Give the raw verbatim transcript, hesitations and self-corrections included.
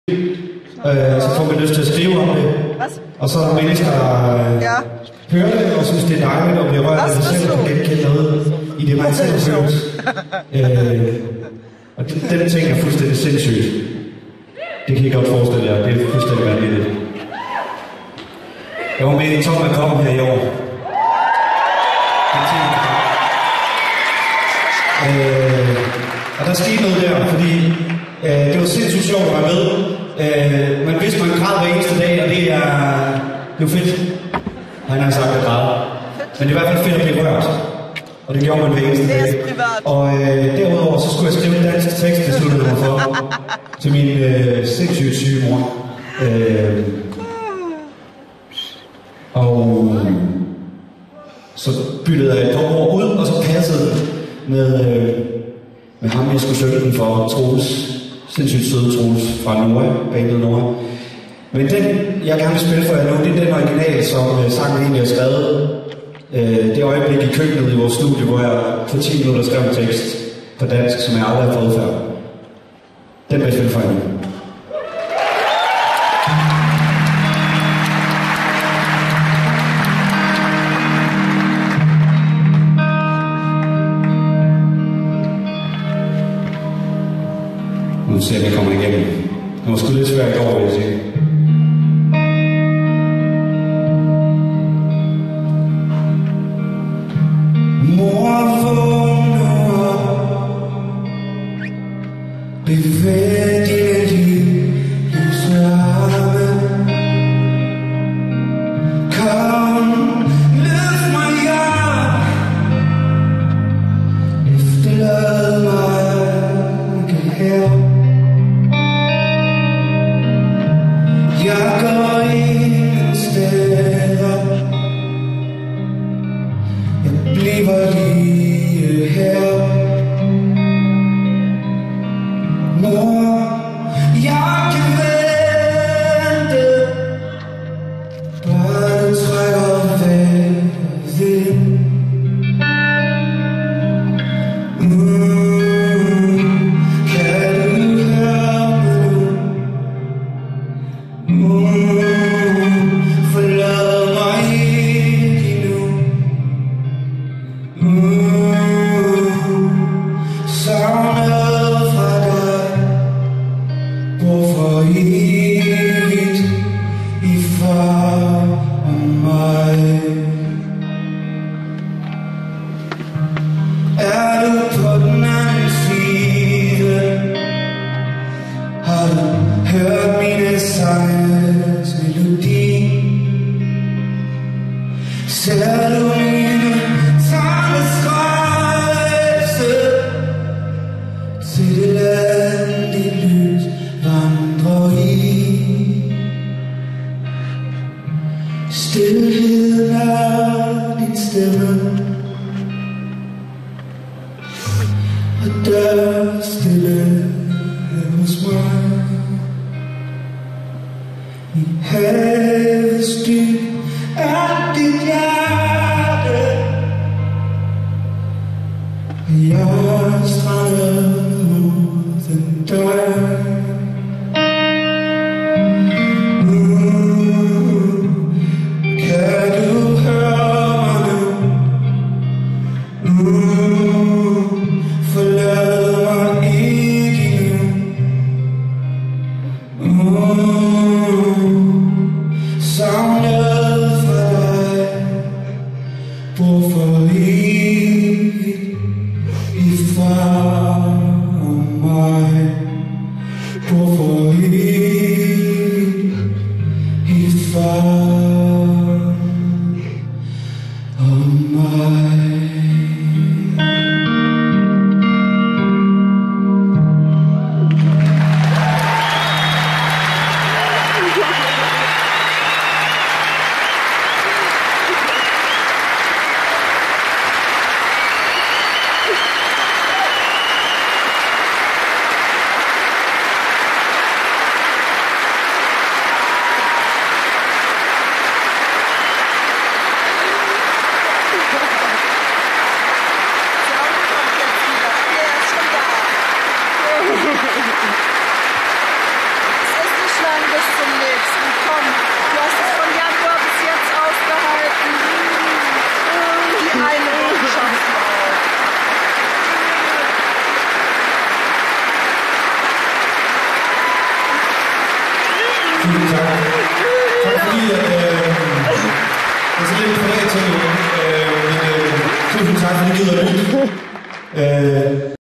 øh, så får man lyst til at skrive om det. Og så er der mennesker, der øh, ja. hører det og synes, det er dejligt og bliver rørt af det selv og genkende noget i det, man selv føles. øh, og den ting er fuldstændig sindssygt. Det kan I godt forestille jer, det er fuldstændig vanvittigt. Jeg var med i Tom at komme her i år. Øh, og der skete noget der, fordi øh, det var sindssygt sjovt at være med. Øh, man vidste, man græd hver eneste dag, og det er, det er fedt. Han har sagt at græde. Men det er i hvert fald fedt at blive rørt. Og det gjorde man hver eneste dag. Og øh, derudover så skulle jeg skrive en dansk tekst, besluttede mig for, til min øh, sindssygt syge mor. Øh, og så byttede jeg et par ord ud, og så passede det med, øh, med ham, jeg skulle synge den for, Troels. Sindssygt søde Troels fra Nora, bandet Nora. Men den, jeg gerne vil spille for jer nu, det er den original, som øh, sangen egentlig har skrevet. Øh, det øjeblik i køkkenet i vores studie, hvor jeg for ti minutter skrev en tekst på dansk, som jeg aldrig har fået før. Den vil jeg spille for jer nu. Nu ser jeg, at jeg kommer igennem. Det var sgu lidt svært i går, vil jeg sige. Mor, vågn op. Bevæg dine livløse arme. Kom, løft mig op. Efterlad mig ikke her. Jeg går ingen steder. Jeg bliver lige her. Mor, jeg kan vente. Bare du trækker vejret ind. Mm, kan du høre mig nu? Mm, forlad mig ikke nu. Mm, savnet fra dig går for evigt i far og mig. Er du på den anden side? Har du hørt mine sanges melodi? Ser du mine tankers rejse til det land, dit lys vandrer i? Stilheden er din stemme, og der er stille hos mig. I havets dyb er dit hjerte. Jeg strander mod den dør. Mm, kan du høre mig nu? Mm, forlad mig ikke nu. Mm, savnet fra dig bor for evigt i far og mig. Bor for evigt i far og mig. ting endnu. Øh, men øh, tusind tak, fordi I gider at lytte. Øh,